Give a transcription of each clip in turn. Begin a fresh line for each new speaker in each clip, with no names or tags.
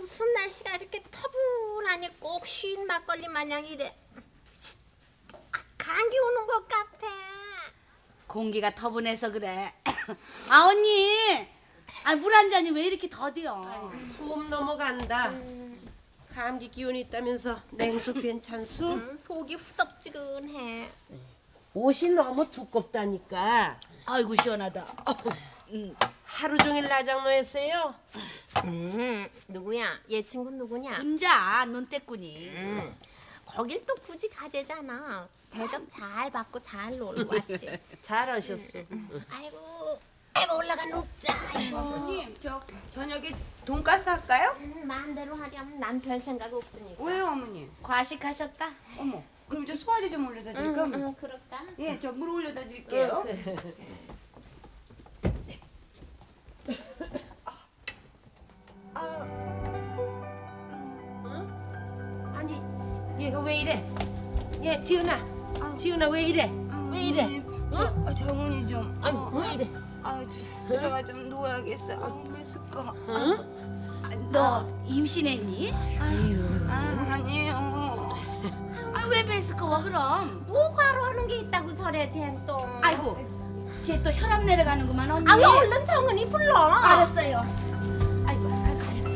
무슨 날씨가 이렇게 터분하니 꼭 쉰 막걸리 마냥 이래. 감기 오는 것 같아.
공기가 터분해서 그래. 아 언니, 물 한 잔이 왜 이렇게 더디어?
소음 넘어간다. 감기 기운이 있다면서 냉수 괜찮소?
속이 후덥지근해.
옷이 너무 두껍다니까.
아이고 시원하다.
하루 종일 나장노 했어요?
누구야? 얘 친구 누구냐?
군자 눈대꾼이.
거길 또 굳이 가재잖아. 대접 잘 받고 잘 놀러 왔지.
잘하셨어.
아이고 올라가 눕자.
어머님, 저 저녁에 돈가스 할까요?
마음대로 하렴. 난 별 생각 없으니까.
왜요, 어머님?
과식하셨다.
어머, 그럼 저 소화제 좀 올려다 드릴까?
그럴까?
예, 저 물 올려다 드릴게요.
아니, 얘가 왜 이래? 얘 지은아 왜 이래? 왜 이래?
정훈이 좀.
아니 왜 이래?
들어가 좀 누워야겠어. 메스꺼.
너 임신했니?
아니에요.
왜 뺏을까 그럼?
뭐가로 하는 게 있다고 저래 쟨 또.
아이고, 쟤 또 혈압 내려가는구만 언니.
아유 얼른 정은이 불러.
알았어요. 아이고, 가자.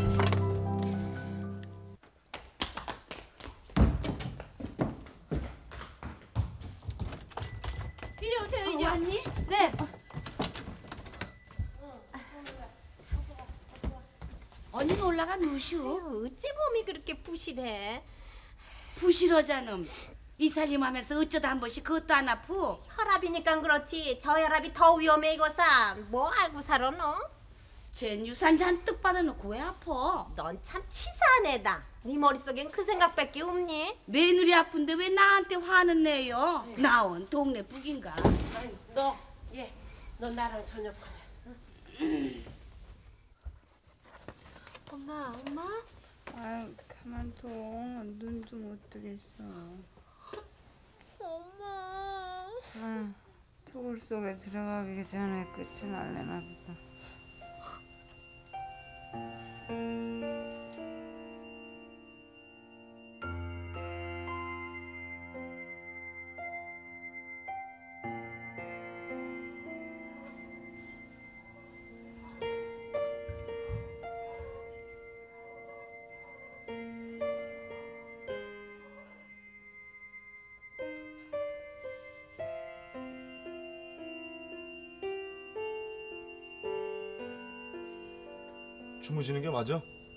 이리 오세요, 이리 언니. 네. 언니가 올라가 누시오.
어찌 몸이 그렇게 부실해?
부실하자놈. 이살림하면서 어쩌다 한 번씩 그것도 안 아프.
혈압이니까 그렇지. 저혈압이 더 위험해 이거사. 뭐 알고 살아 너?
쟨 유산 잔뜩 받아놓고 왜 아파?
넌 참 치사한 애다. 네 머릿속엔 그 생각밖에 없니?
며느리 아픈데 왜 나한테 화는 내요? 나온 동네 북인가?
너 나랑 저녁 하자.
엄마.
아유, 가만둬. 눈 좀 못 뜨겠어.
엄마.
토굴 속에 들어가기 전에 끝이 날래나 보다.
주무시는 게 맞아?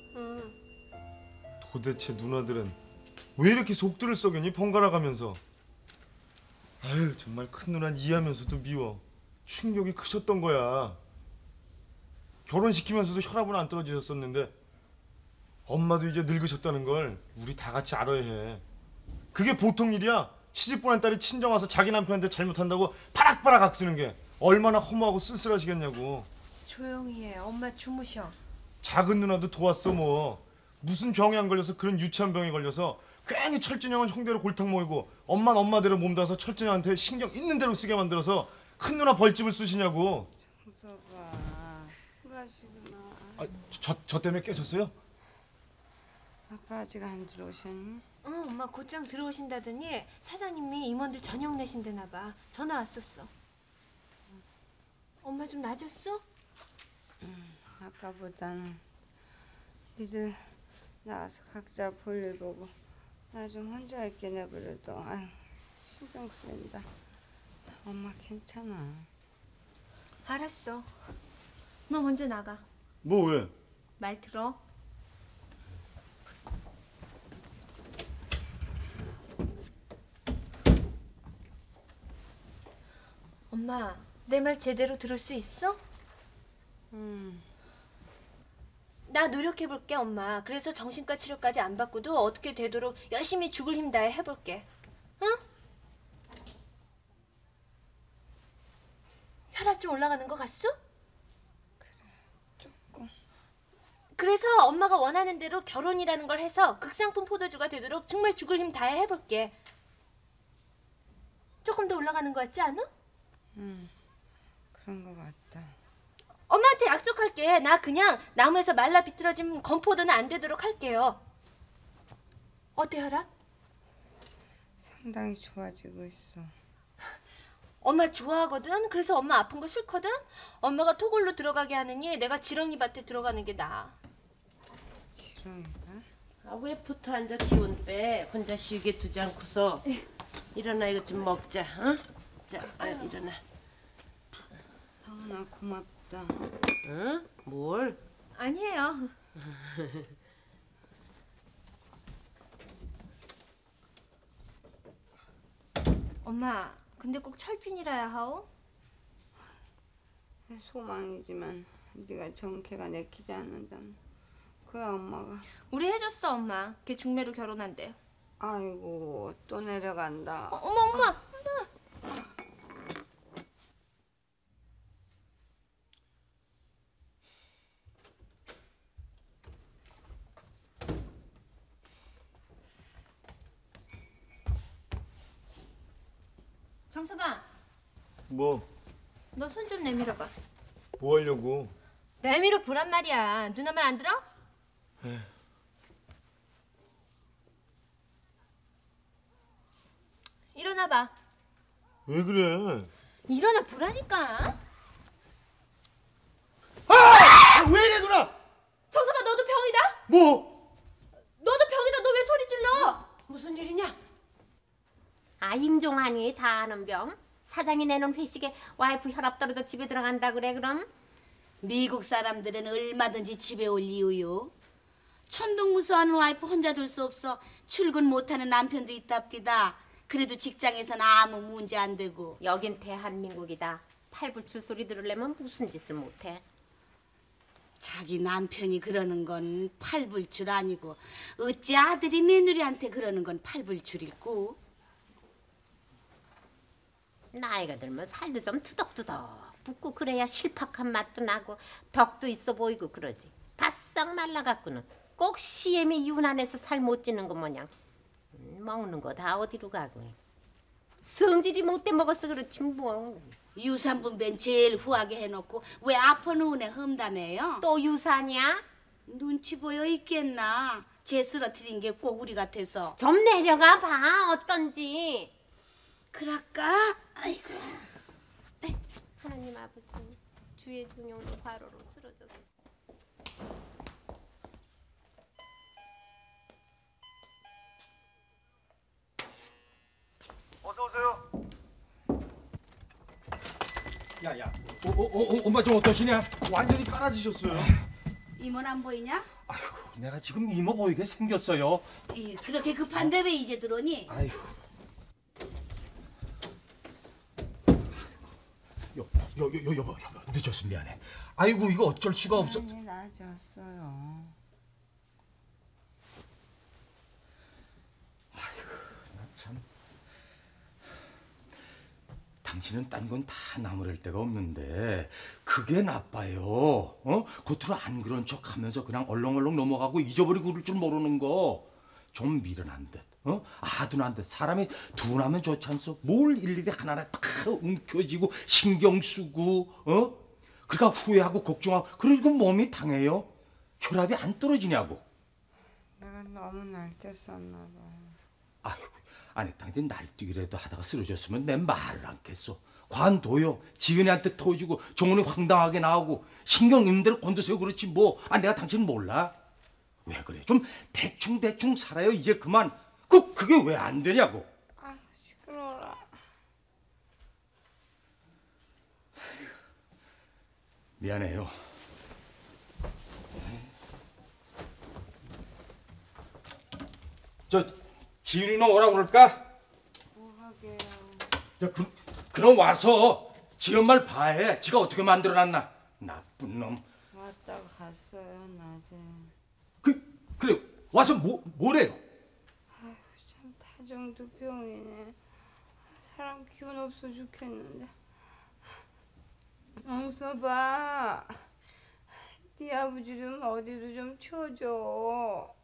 도대체 누나들은 왜 이렇게 속들을 썩이니 번갈아 가면서. 아유 정말 큰 누나는 이해하면서도 미워. 충격이 크셨던 거야. 결혼시키면서도 혈압은 안 떨어지셨었는데 엄마도 이제 늙으셨다는 걸 우리 다 같이 알아야 해. 그게 보통 일이야. 시집 보낸 딸이 친정 와서 자기 남편한테 잘못한다고 바락바락 악쓰는 게 얼마나 허무하고 쓸쓸하시겠냐고.
조용히 해. 엄마 주무셔.
작은 누나도 도왔어 뭐. 무슨 병에 안 걸려서 그런 유치한 병에 걸려서 괜히 철진형은 형대로 골탕 먹이고 엄만 엄마대로 몸담아서 철진형한테 신경 있는 대로 쓰게 만들어서 큰 누나 벌집을 쓰시냐고.
정서봐, 생가시구나.
저 때문에 깨셨어요?
아빠 아직 안 들어오셨니?
엄마 곧장 들어오신다더니 사장님이 임원들 저녁 내신대나 봐. 전화 왔었어. 엄마 좀 나아졌어?
아까보다는. 니들 나와서 각자 볼일 보고 나 좀 혼자 있게 내버려둬. 아유, 신경 쓰인다. 엄마 괜찮아.
알았어. 너 먼저 나가.
뭐 왜?
말 들어. 엄마, 내 말 제대로 들을 수 있어? 나 노력해볼게, 엄마. 그래서 정신과 치료까지 안 받고도 어떻게 되도록 열심히 죽을 힘 다해 해볼게. 응? 혈압 좀 올라가는 것 같소?
조금.
그래서 엄마가 원하는 대로 결혼이라는 걸 해서 극상품 포도주가 되도록 정말 죽을 힘 다해 해볼게. 조금 더 올라가는 것 같지 않아?
그런 것 같다.
엄마한테 약속할게. 나 그냥 나무에서 말라 비틀어진 건포도는 안 되도록 할게요. 어때, 혈아?
상당히 좋아지고 있어.
엄마 좋아하거든. 그래서 엄마 아픈 거 싫거든. 엄마가 토골로 들어가게 하느니 내가 지렁이 밭에 들어가는 게 나아.
지렁이가?
왜 붙어 앉아 기운 빼? 혼자 쉬게 두지 않고서. 일어나 이것 좀 먹자. 어? 자, 일어나.
성은아 고맙다.
응? 뭘?
아니에요. 엄마, 근데 꼭 철진이라야 하오?
소망이지만 네가 정캐가 내키지 않는다면 그야 엄마가.
우리 해줬어, 엄마. 걔 중매로 결혼한대.
아이고 또 내려간다.
엄마. 정서방,
뭐
너 손 좀 내밀어봐.
뭐 하려고?
내밀어 보란 말이야. 누나 말 안 들어? 일어나봐.
왜 그래?
일어나 보라니까.
왜 이래 누나?
정서방, 너도 병이다?
뭐?
너도 병이다. 너 왜 소리 질러?
무슨 일이냐?
임종환이 다 아는 병. 사장이 내놓은 회식에 와이프 혈압 떨어져 집에 들어간다 그래 그럼?
미국 사람들은 얼마든지 집에 올 이유요. 천둥무수하는 와이프 혼자 둘 수 없어 출근 못하는 남편도 있답디다. 그래도 직장에서는 아무 문제 안 되고.
여긴 대한민국이다. 팔불출 소리 들으려면 무슨 짓을 못해.
자기 남편이 그러는 건 팔불출 아니고 어찌 아들이 며느리한테 그러는 건 팔불출일꼬.
나이가 들면 살도 좀 투덕투덕 붓고 그래야 실팍한 맛도 나고 덕도 있어 보이고 그러지. 바싹 말라갖고는 꼭 시엠이 유난해서 살 못 찌는 거 모양. 먹는 거 다 어디로 가고. 성질이 못돼 먹어서 그렇지 뭐.
유산분배는 제일 후하게 해놓고 왜 아퍼는 애 험담해요?
또 유산이야?
눈치 보여 있겠나. 쟤 쓰러뜨린 게 꼭 우리 같아서.
좀 내려가 봐 어떤지.
그럴까? 아이고.
하나님 아버지 주의 종용도 과로로 쓰러졌어.
어서 오세요.
야야, 엄마 좀 어떠시냐?
완전히 깔아지셨어요.
이모는 안 보이냐?
아이고, 내가 지금 이모 보이게 생겼어요.
그렇게 급한데 왜 이제 들어오니?
아이고. 여보, 늦어서 미안해. 아이고, 이거 어쩔 수가 없어.
많이 나아졌어요.
참. 당신은 딴 건 다 나무랄 데가 없는데 그게 나빠요. 겉으로 안 그런 척하면서 그냥 얼렁얼렁 넘어가고 잊어버리고 그럴 줄 모르는 거. 좀 미련한 듯, 아둔한 듯. 사람이 둔하면 좋지 않소? 뭘 일일이 하나하나 다 움켜쥐고 신경 쓰고, 그러니까 후회하고 걱정하고 그러니까 몸이 당해요. 혈압이 안 떨어지냐고.
내가 너무 날뛰었었나 봐.
아이고, 아니 당신 날뛰기라도 하다가 쓰러졌으면 내 말을 않겠어. 관둬요. 지은이한테 터지고 정원이 황당하게 나오고 신경 있는 대로 건드세요. 그렇지 뭐. 내가 당신 몰라? 왜 그래? 좀 대충 살아요. 이제 그만. 그게 왜 안 되냐고.
아유 시끄러워라.
미안해요. 저 지은이 너 오라고 그럴까?
뭐 하게요.
그럼 와서 지 엄마를 봐해. 지가 어떻게 만들어놨나. 나쁜 놈.
왔다가 갔어요 낮에.
그래 와서 뭐래요?
아유 참 다정두병이네. 사람 기운 없어 죽겠는데. 정서봐. 네 아버지 좀 어디로 좀 쳐줘.